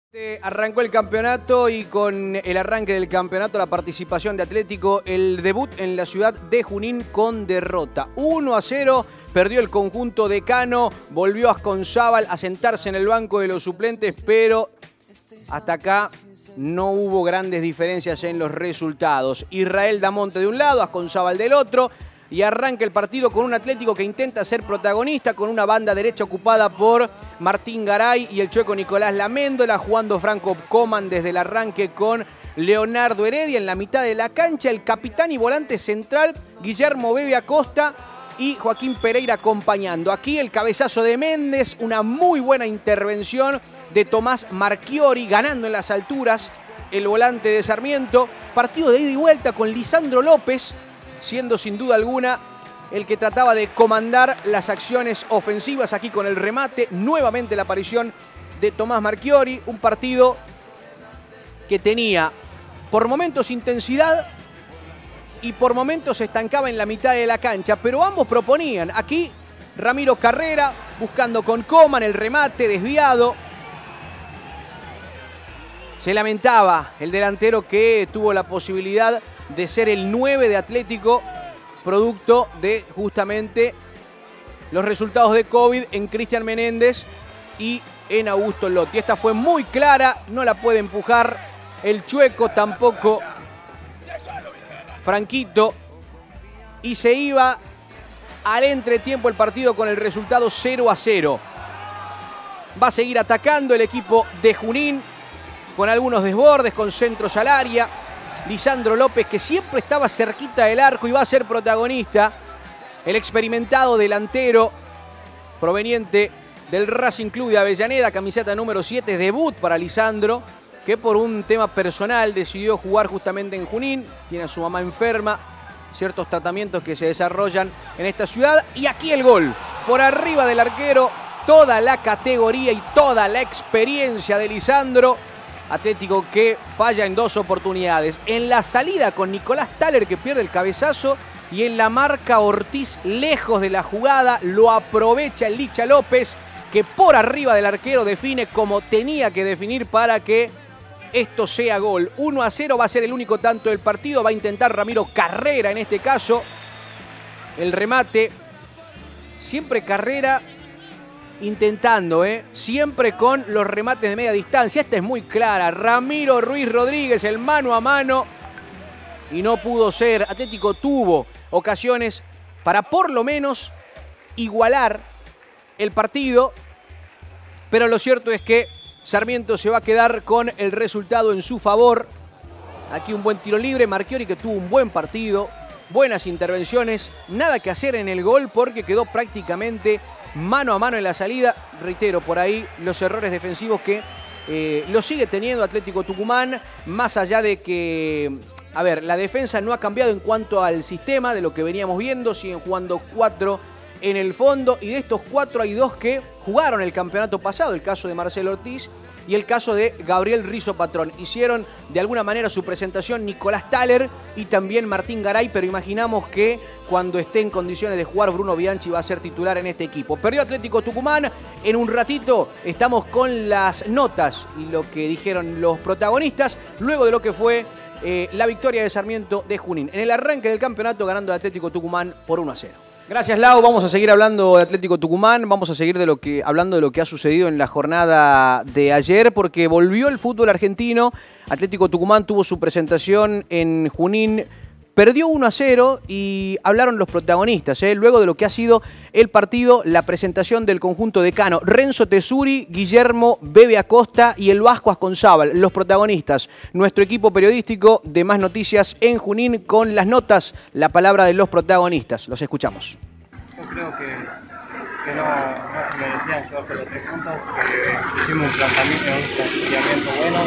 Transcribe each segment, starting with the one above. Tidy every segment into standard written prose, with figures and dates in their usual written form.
Arrancó el campeonato y con el arranque del campeonato la participación de Atlético, el debut en la ciudad de Junín con derrota. 1-0 perdió el conjunto decano, volvió Asconzábal a sentarse en el banco de los suplentes, pero hasta acá no hubo grandes diferencias en los resultados. Israel Damonte de un lado, Asconzábal del otro. Y arranca el partido con un Atlético que intenta ser protagonista, con una banda derecha ocupada por Martín Garay y el chueco Nicolás Laméndola, jugando Franco Coman desde el arranque con Leonardo Heredia en la mitad de la cancha, el capitán y volante central Guillermo Bebe Acosta y Joaquín Pereira acompañando. Aquí el cabezazo de Méndez, una muy buena intervención de Tomás Marchiori, ganando en las alturas el volante de Sarmiento. Partido de ida y vuelta con Lisandro López, siendo sin duda alguna el que trataba de comandar las acciones ofensivas aquí con el remate. Nuevamente la aparición de Tomás Marchiori, un partido que tenía por momentos intensidad y por momentos se estancaba en la mitad de la cancha, pero ambos proponían. Aquí Ramiro Carrera buscando con Coman el remate desviado. Se lamentaba el delantero que tuvo la posibilidad de ser el 9 de Atlético, producto de justamente los resultados de COVID en Cristian Menéndez y en Augusto Lotti. Esta fue muy clara, no la puede empujar el chueco, tampoco Franquito, y se iba al entretiempo el partido con el resultado 0-0. Va a seguir atacando el equipo de Junín con algunos desbordes, con centros al área. Lisandro López, que siempre estaba cerquita del arco y va a ser protagonista. El experimentado delantero proveniente del Racing Club de Avellaneda, camiseta número 7, debut para Lisandro, que por un tema personal decidió jugar justamente en Junín. Tiene a su mamá enferma, ciertos tratamientos que se desarrollan en esta ciudad. Y aquí el gol, por arriba del arquero, toda la categoría y toda la experiencia de Lisandro. Atlético que falla en dos oportunidades. En la salida con Nicolás Thaler, que pierde el cabezazo, y en la marca Ortiz lejos de la jugada. Lo aprovecha el Licha López, que por arriba del arquero define como tenía que definir para que esto sea gol. 1-0 va a ser el único tanto del partido. Va a intentar Ramiro Carrera en este caso el remate. Siempre Carrera intentando, siempre con los remates de media distancia. Esta es muy clara. Ramiro Ruiz Rodríguez, el mano a mano, y no pudo ser. Atlético tuvo ocasiones para por lo menos igualar el partido, pero lo cierto es que Sarmiento se va a quedar con el resultado en su favor. Aquí un buen tiro libre, Marchiori, que tuvo un buen partido, buenas intervenciones, nada que hacer en el gol porque quedó prácticamente mano a mano en la salida. Reitero, por ahí los errores defensivos que lo sigue teniendo Atlético Tucumán, más allá de que, a ver, la defensa no ha cambiado en cuanto al sistema de lo que veníamos viendo. Siguen jugando 4 en el fondo, y de estos 4 hay 2 que jugaron el campeonato pasado, el caso de Marcelo Ortiz y el caso de Gabriel Rizo Patrón. Hicieron de alguna manera su presentación Nicolás Thaler y también Martín Garay, pero imaginamos que cuando esté en condiciones de jugar Bruno Bianchi va a ser titular en este equipo. Perdió Atlético Tucumán. En un ratito estamos con las notas y lo que dijeron los protagonistas luego de lo que fue la victoria de Sarmiento de Junín en el arranque del campeonato, ganando el Atlético Tucumán por 1-0. Gracias, Lau. Vamos a seguir hablando de Atlético Tucumán, vamos a seguir hablando de lo que ha sucedido en la jornada de ayer, porque volvió el fútbol argentino. Atlético Tucumán tuvo su presentación en Junín, perdió 1-0 y hablaron los protagonistas, luego de lo que ha sido el partido, la presentación del conjunto decano. Renzo Tesuri, Guillermo Bebe Acosta y el Vasco Asconzábal, los protagonistas. Nuestro equipo periodístico de Más Noticias en Junín con las notas, la palabra de los protagonistas. Los escuchamos. Yo creo que no se merecían llevarse los 3 puntos, que hicimos un planteamiento bueno,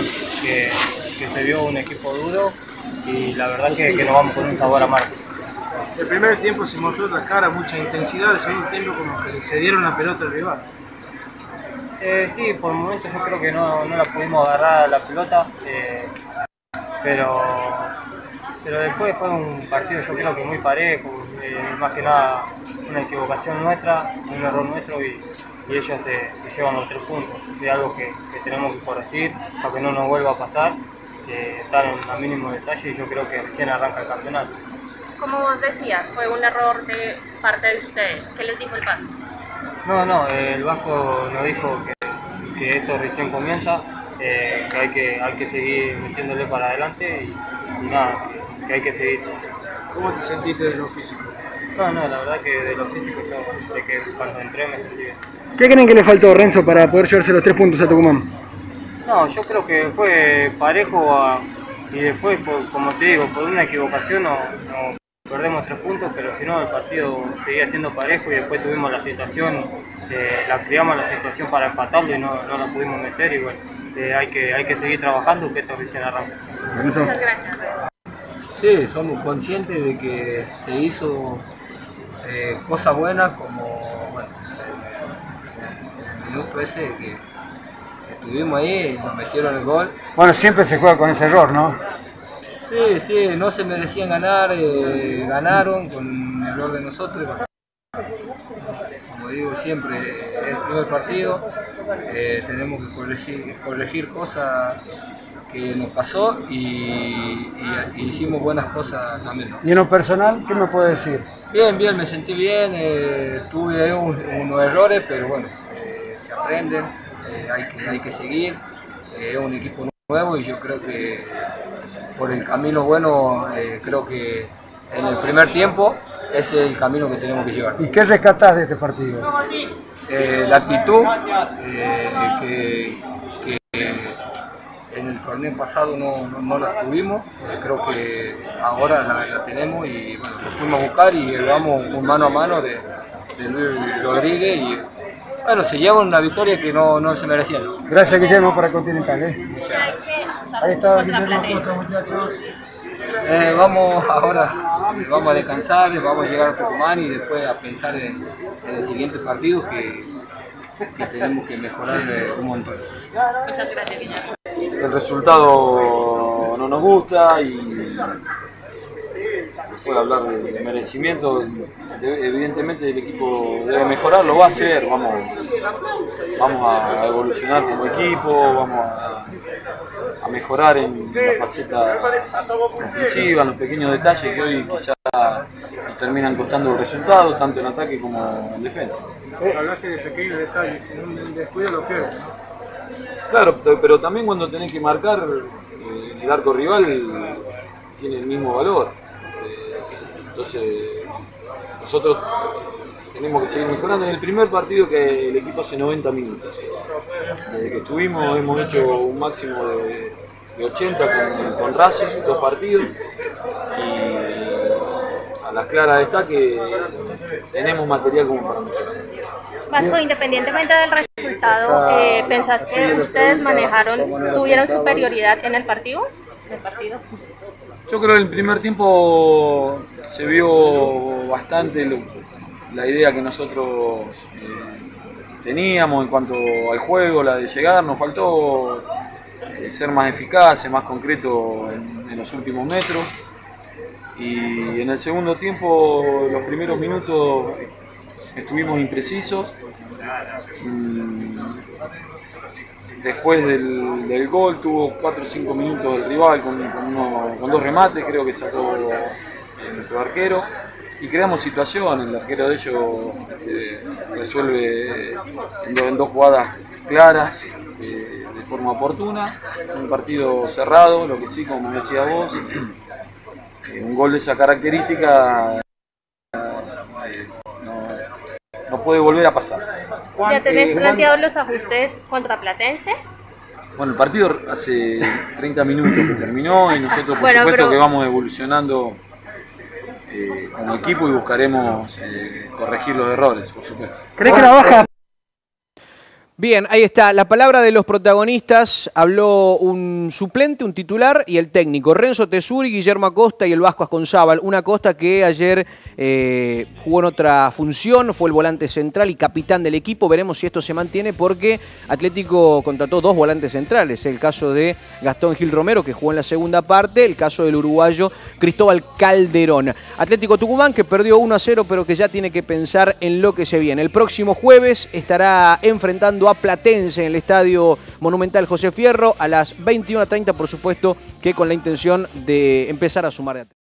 que se vio un equipo duro, y la verdad que nos vamos con un sabor amargo. El primer tiempo se mostró otra cara, mucha intensidad. El segundo tiempo como que se dieron la pelota al rival. Sí, por momentos yo creo que no la pudimos agarrar a la pelota, pero después fue un partido yo creo que muy parejo, más que nada una equivocación nuestra, un error nuestro, y ellos se llevan los 3 puntos. Es algo que tenemos que corregir para que no nos vuelva a pasar, estar en el mínimo detalle, y yo creo que recién arranca el campeonato. Como vos decías, fue un error de parte de ustedes. ¿Qué les dijo el Vasco? No, el Vasco nos dijo que esto recién comienza, que hay que seguir metiéndole para adelante y nada, que hay que seguir. ¿Cómo te sentiste de lo físico? No, la verdad que de lo físico yo sé que cuando entré me sentí bien. ¿Qué creen que le faltó, Renzo, para poder llevarse los 3 puntos a Tucumán? No, yo creo que fue parejo y después, como te digo, por una equivocación no perdemos 3 puntos, pero si no el partido seguía siendo parejo y después tuvimos la situación, la creamos la situación para empatarlo y no la pudimos meter, y bueno, hay que seguir trabajando, que esto recién arranca. Muchas gracias, Renzo. Sí, somos conscientes de que se hizo cosas buenas, como bueno, el minuto ese que estuvimos ahí y nos metieron el gol. Bueno, siempre se juega con ese error, ¿no? Sí, no se merecían ganar, ganaron con un error de nosotros. Como digo siempre, es el primer partido, tenemos que corregir cosas que nos pasó y hicimos buenas cosas también, ¿no? Y en lo personal, ¿qué me puede decir? Bien, me sentí bien, tuve ahí unos errores, pero bueno, se aprenden, hay que seguir, es un equipo nuevo y yo creo que por el camino bueno, creo que en el primer tiempo ese es el camino que tenemos que llevar. ¿Y qué rescatás de este partido? La actitud, que en el torneo pasado no la tuvimos, creo que ahora la tenemos y bueno, lo fuimos a buscar y llevamos un mano a mano de Luis Rodríguez y bueno, se lleva una victoria que no se merecía, ¿no? Gracias, Guillermo, para Continental. Ahí está Guillermo Costa, muchachos. Vamos ahora, vamos a descansar, vamos a llegar a Tucumán y después a pensar en el siguiente partido que tenemos que mejorar un montón. Muchas gracias, Guillermo. El resultado no nos gusta y puede hablar de merecimiento, evidentemente el equipo debe mejorar, lo va a hacer, vamos a evolucionar como equipo, vamos a mejorar en la faceta ofensiva, en los pequeños detalles que hoy quizá nos terminan costando el resultado, tanto en ataque como en defensa. Hablaste de pequeños detalles, en un descuido lo pierdes, ¿no? Claro, pero también cuando tenés que marcar, el arco rival tiene el mismo valor. Entonces, nosotros tenemos que seguir mejorando. En el primer partido que el equipo hace 90 minutos. Desde que estuvimos hemos hecho un máximo de 80 con Racing, 2 partidos. Y a las claras está que tenemos material como para mejorar. Vasco, independientemente del resultado, ¿pensás que ustedes tuvieron superioridad en el partido? Yo creo que en el primer tiempo se vio bastante la idea que nosotros teníamos en cuanto al juego, la de llegar. Nos faltó ser más eficaces, más concreto en los últimos metros. Y en el segundo tiempo, los primeros minutos, estuvimos imprecisos. Después del gol tuvo 4 o 5 minutos el rival con 2 remates, creo que sacó nuestro arquero. Y creamos situaciones, el arquero de ellos resuelve en 2 jugadas claras de forma oportuna. Un partido cerrado, lo que sí, como me decías vos, un gol de esa característica no puede volver a pasar. ¿Ya tenés planteados los ajustes contra Platense? Bueno, el partido hace 30 minutos que terminó y nosotros por supuesto que vamos evolucionando como equipo y buscaremos corregir los errores, por supuesto. ¿Crees que la baja? Bien, ahí está. La palabra de los protagonistas. Habló un suplente, un titular y el técnico. Renzo Tesuri, Guillermo Acosta y el Vasco Asconzábal. Un Acosta que ayer jugó en otra función, fue el volante central y capitán del equipo. Veremos si esto se mantiene porque Atlético contrató 2 volantes centrales. El caso de Gastón Gil Romero, que jugó en la segunda parte. El caso del uruguayo Cristóbal Calderón. Atlético Tucumán, que perdió 1-0, pero que ya tiene que pensar en lo que se viene. El próximo jueves estará enfrentando a Platense en el Estadio Monumental José Fierro a las 21:30, por supuesto que con la intención de empezar a sumar de